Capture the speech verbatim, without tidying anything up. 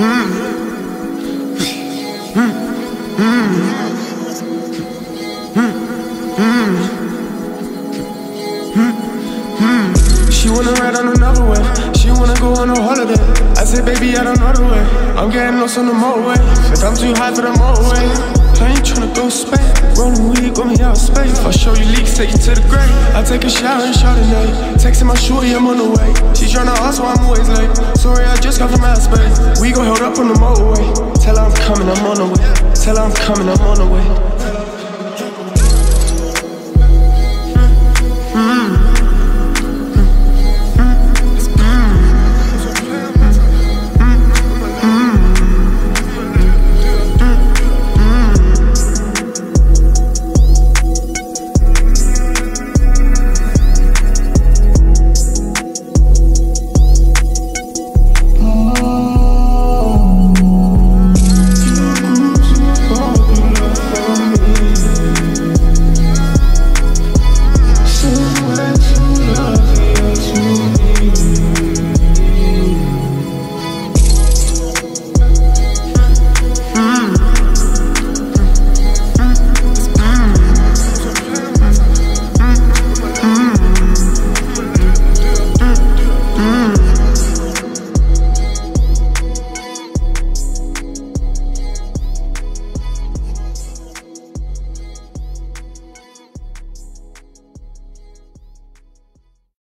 She wanna ride on another way. She wanna go on a holiday. I said, baby, I don't know the way. I'm getting lost on the motorway. Said I'm too high for the motorway. I ain't tryna go Spain. Rolling weed got me out of space. I'll show you leaks, take you to the grave. I take a shower and Chardonnay. Texting my shorty, I'm on the way. She's tryna ask why I'm always late. Sorry, I just got from outer space. We got held up on the motorway. Tell her I'm coming, I'm on the way. Tell her I'm coming, I'm on the way.